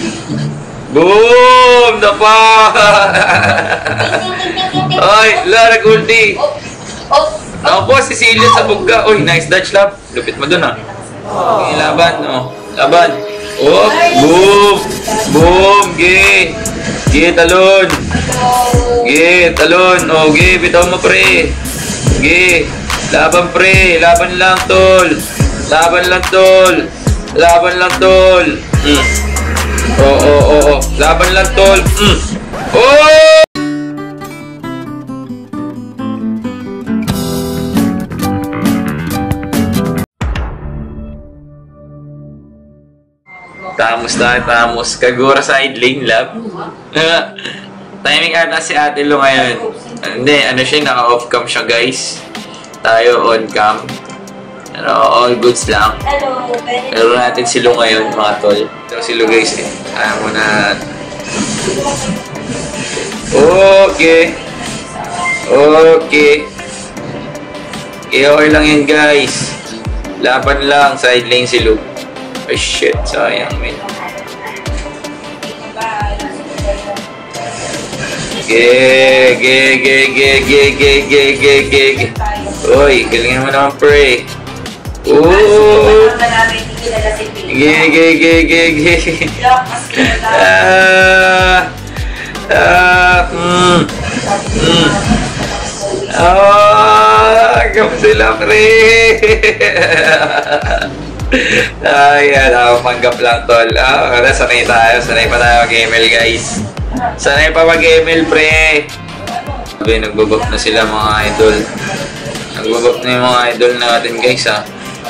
Boom! Dapa! Ay, la, nag-ulti. Ako po, si Cecilia sa bugga. Uy, nice dodge, lab. Lupit mo dun, ah. Okay, laban, oh. Laban. Oh, boom! Boom! Ge! Ge, talon! Ge, talon! Oh, ge, bitaw mo, pre! Ge! Laban, pre! Laban lang, tol! Laban lang, tol! Laban lang, tol! Oh. Laban lang, tol! Oh! Tamos. Kagura side lane, lab. Timing ata si Ate Lo ngayon. Hindi, ano siya, naka-off cam siya, guys. Tayo on cam. Pero all goods lang. Pero natin si Lo ngayon, mga tol. Ito si Lo, guys, eh. Ayaw mo na. Okay. Okay lang yan, guys. Laban lang, side lane si Lo. Ay, shit. Sayang, man. Ge. Uy, galingan mo naman, pre. Ge. Gawin sila, pre. Ay, panggap lang, tol. Sanay pa tayo mag-ML, guys. Sanay pa mag-ML, pre. Sabi, nagbubok na sila, mga idol. Nagbubok na yung mga idol natin, guys, ha.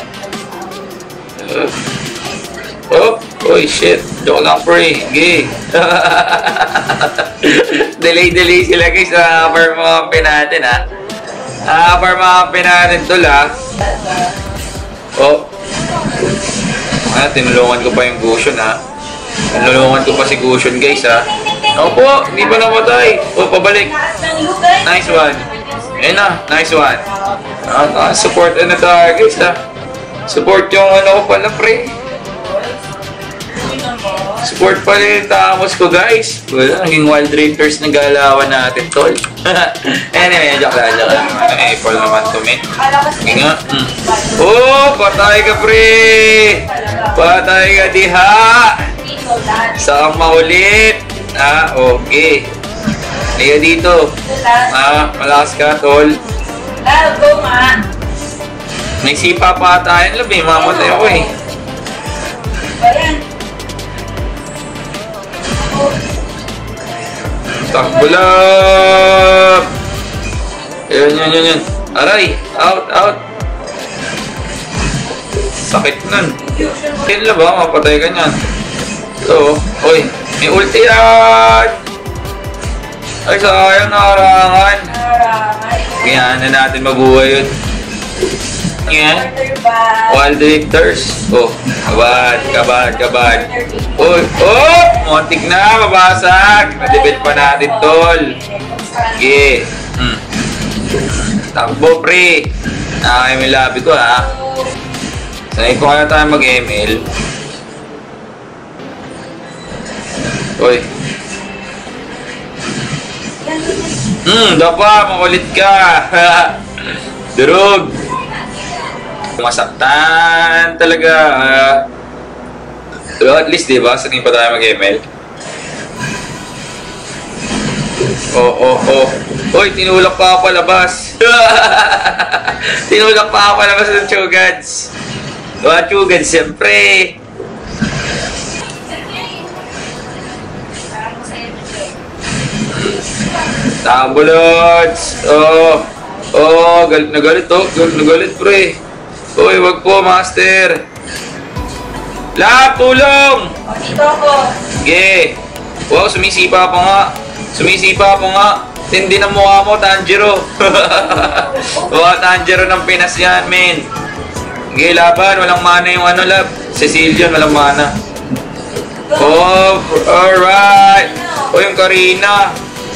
Uy, shit. Joke lang, pre. Gay. Delay sila, guys. Farm mga kampi natin, ha. Farm mga kampi natin, tol, ha. Tinulungan ko pa yung Gusion, ha. Tinulungan ko pa si Gusion, guys, ha. Opo, hindi pa namatay. Pabalik. Nice one. Ayun na, nice one. Support na tayo, guys, ha. Support yung ano ko pala, pre. Support pa rin yung tamos ko, guys. Wala, naging Wild Drifters na galawan natin, tol. Anyway, joke lang. Apple naman to, man. Okay nga. Patay ka, pre. Patay ka, diha. Saan maulit? Okay. Liga dito. Malakas ka, tol. May sipa pa tayo. Labi, mamatay ako, eh. Takbo lang! Yan. Aray! Out! Sakit nun. Kila ba? Mapatay ka niyan. Ito. Uy! May ulti yan! Ay, sayang nakarangan. Ganyan na natin mabuhay yun. Yan. Wild Drifters. Kabad. Uy! Montik na! Mabasag! Nadibit pa natin, tol. Sige. Takbo, pre. May labi ko, ha. Sanay ko kaya tayo mag-ML. Uy. Dapa, makulit ka. Durog. Masaktan talaga. Pero at least, diba? Sanay pa tayo mag-ML. Uy, tinulak pa ako palabas. Tinulak pa ako palabas ng Chugads. Chugads, siyempre. Tambolods. Galit na galit, Galit na galit, pre. Uy, wag po, master. Lap, tulong! Dito ako. Sige. Wow, sumisipa pa nga. Tindi ng mukha mo, Tanjiro. Tanjiro ng Pinas yan, men. Sige, laban. Walang mana yung ano, lab. Cecilion, walang mana. Alright. Yung Karina.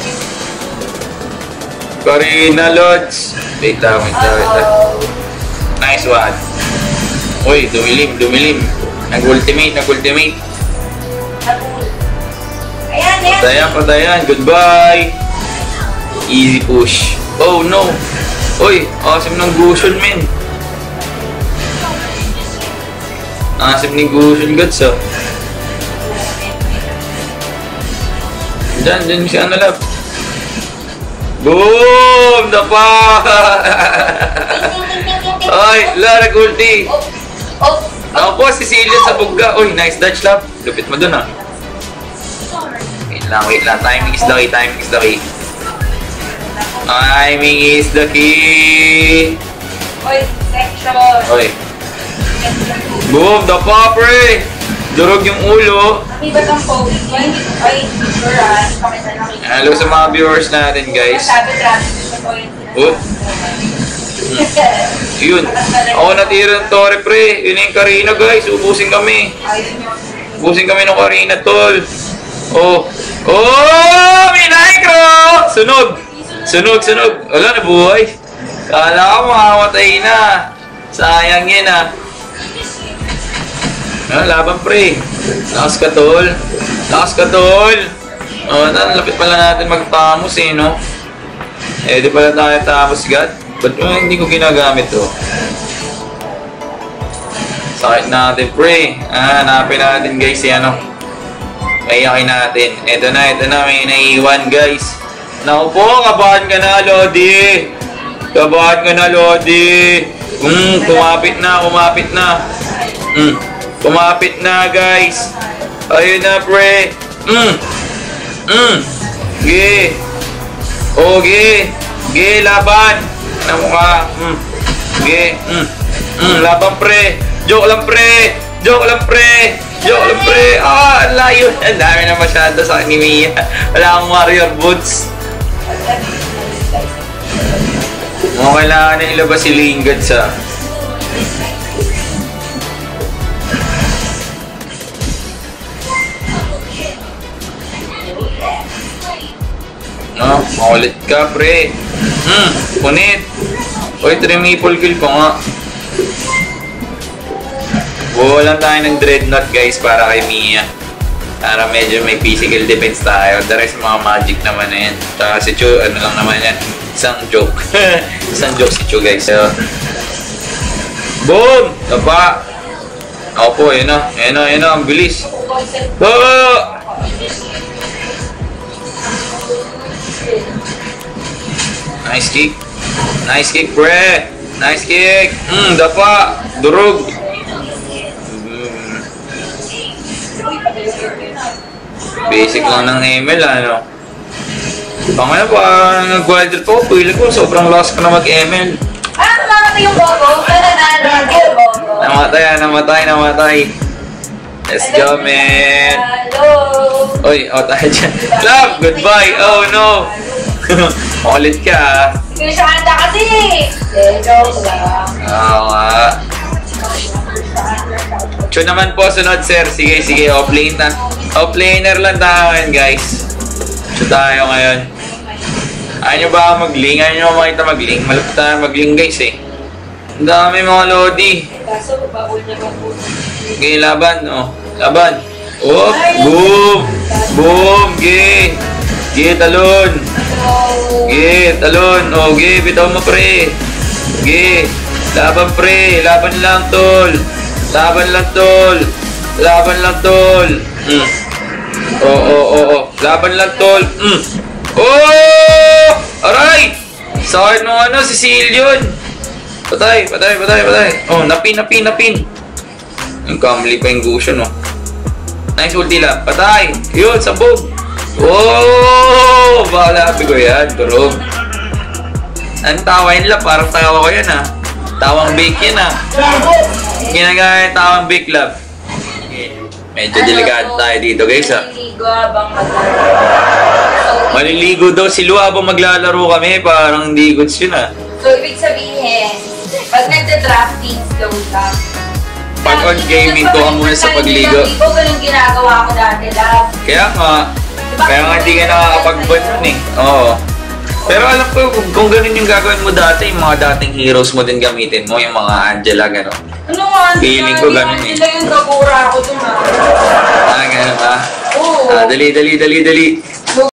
Lods. Wait lang. Nice one. Uy, dumilim. Nag-ultimate. Patayan. Goodbye. Easy push. Oh no. Uy, awesome ng Gusion, men. Awesome ni Gusion, gods, oh. Diyan si ano, love. Boom! Dapa! Ay, Lara Goldie. Ako po, si Celia sa bugga. Uy, nice dodge, love. Lupit mo dun, ah. Wait lang. Timing is the key. Timing is the key. Oy, section. Oy. Boom! Dapa, pre! Durog yung ulo. May batang post. Ay, sure, pakita na kita. Hello sa mga viewers natin, guys. Sabi traffic sa point. Oh. Yun. Ako natira ng Torre, pre. Yun yung Karina, guys. Ubusin kami. Ubusin kami ng Karina, tol. Oh. Oh! May Micro! Sunog. Wala na buhay. Kala ko makamatay na. Sayang yan, ah. Laban, pre. Lakas ka, tol. Lapit pala natin magtamos, eh, no? Di pala tayo tamos, God. Ba't hindi ko ginagamit, to? Sakit natin, pre. Hanapin natin, guys, ano. Kayakin natin. Ito na, may naiiwan, guys. Naku po, kabahan ka na, Lodi. Kumapit na, guys. Ayun na, pre. Ge, laban. Ano ka? Laban, pre. Joke lang, pre. Ang layo. Ang dami na masyado sa akin ni Mia. Wala akong warrior boots. Kailangan na ilabas si Lingard sa... Makulit ka, pre. Punit. Uy, triple kill ko nga. Buo lang tayo ng dreadnought, guys, para kay Mia. Para medyo may physical defense tayo. The rest, mga magic naman na yan. Tsaka si Chu, ano lang naman yan. Isang joke. Isang joke si Chu, guys. So, boom! Dapa! Ako po, yun na. Ang bilis. Oh! Nice kick, pre. Nice kick. Dapa. Durog. Basic lang ng ML, ano. Pangaya pa, nag-wild po. Pili ko, sobrang lost ko na mag-ML. Namatay yung bobo. Namatay. Let's go, man. Hello. Oy, tayo dyan. Love, goodbye. Oh, no. Ulit ka, ah. Hindi siya kanta kasi. Joke lang. Oo nga. Chu naman po, sunod, sir. Sige, off-lane na. Off-laner lang tayo ngayon, guys. Chu tayo ngayon. Ayaw nyo ba mag-link? Ayaw nyo makita mag-link? Malapit tayo mag-link, guys, eh. Ang dami mga Lodi. Kaso, baul niya bang puno? Okay, laban, oh. Laban. Oh, boom. Ge, talon. Oh, ge, bitaw mo, pre. Ge, laban, pre. Laban lang, tol. Laban lang, tol. Oh. Laban lang, tol. Oh! Aray! Sakit nung ano, si Cecilion. Patay. Oh, napin. Yung kamli pa yung Gusion, oh. Nice ulti lang. Patay. Yun, sabog. Oh! Baka labi ko yan. Turog. Ang tawa yun lang. Parang tawa ko yan, ah. Tawang bake yan, ah. Ginagaya yung tawang bake, love. Medyo delikado tayo dito, guys, ah. Maliligo daw si Lu habang maglalaro kami. Parang hindi goods yun, ah. So, ibig sabihin, pag nagda-drafting, slow lang. Pag on gaming ko ka muna sa pagligo. Hindi ko ganun ginagawa ko dati, love. Kaya nga hindi ka nakakapag-ban nun, eh. Oo. Pero alam ko, kung ganun yung gagawin mo dati, yung mga dating heroes mo din gamitin mo, yung mga Angela, gano'n. Ano nga, feeling ko ganun, eh. Angela yung kabura ako dun, ha. Gano'n ba? Oo. Dali.